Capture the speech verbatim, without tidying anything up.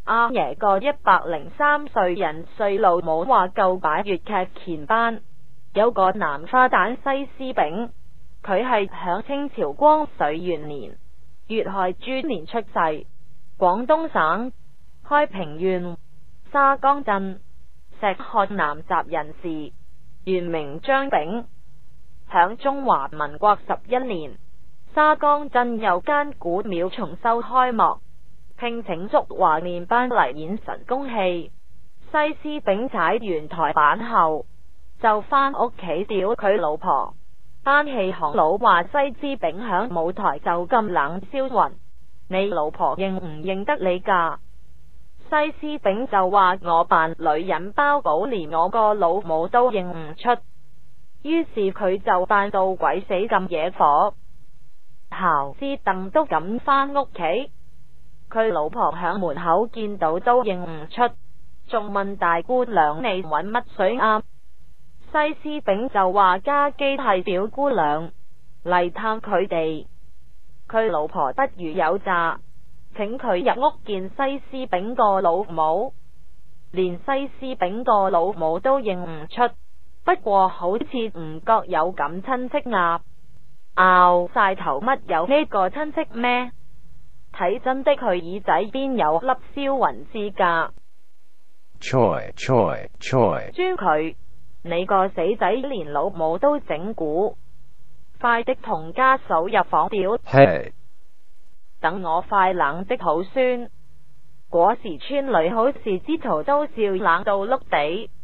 阿爺個一百零三歲人衰老母話夠擺粵劇乾班，有個男花旦西施丙，佢係響清朝光緒元年乙亥豬年出世，廣東省開平縣沙江鎮石漢南集人士，原名張丙。響中華民國十一年，沙江鎮有間古廟重修開幕，聘請竹華練班嚟演神功戲。西施丙踩完台板後，就返屋企屌佢老婆。班戲行佬話西施丙響舞台就咁冷銷魂，你老婆認唔認得你㗎？西施丙就話我扮女人包保連我個老母都認唔出，於是佢就扮到鬼死咁惹火，姣斯鄧都咁返屋企。佢老婆響門口見到都認唔出，仲問大姑娘你搵乜水啱？西施丙就話家基係表姑娘嚟探佢哋，佢老婆不如有詐，請佢入屋見西施丙個老母，連西施丙個老母都認唔出，不過好似唔覺有咁親戚鴨，拗晒頭乜有呢個親戚咩？睇真的佢耳仔邊有粒燒雲枝㗎。 Choi Choi Choi， 豬佢，你個死仔連老母都整蠱，快啲同家嫂入房表。 嘿， 等我快冷的好酸，嗰時村裏好事之徒都笑冷到碌地。